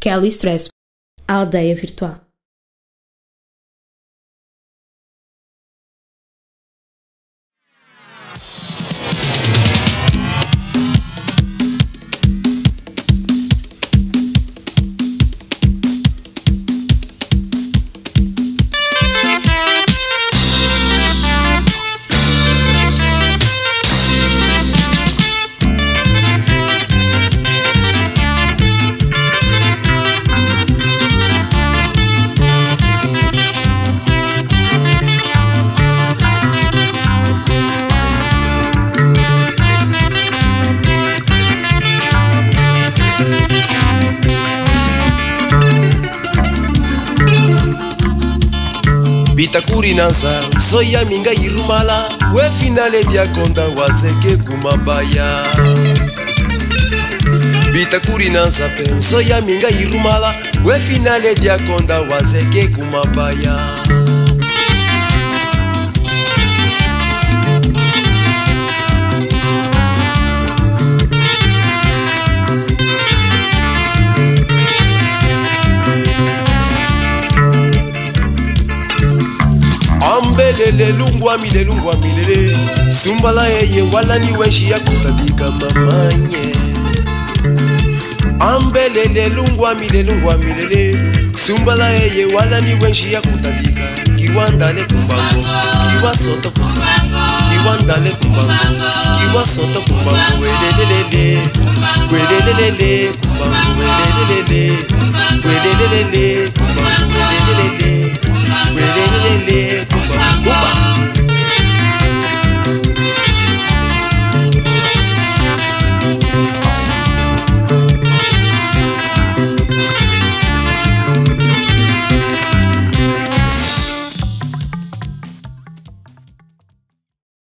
Kelly Stress, a aldeia virtual. Bitakurinanza soya minga irumala we finale dia konda waseke kumabaya. Bitakurinanza pen soya minga irumala we finale dia konda waseke kumabaya. Ambelele lungwa milele sumbala eye wala ni wenshi ya kutadika mamanye. Ambelele lungwa milele sumbala eye wala ni wenshi ya kutadika kiwandale kumbango kiwa soto kumbango kiwandale kumbango kiwa soto kumbango welelele kumbango welelele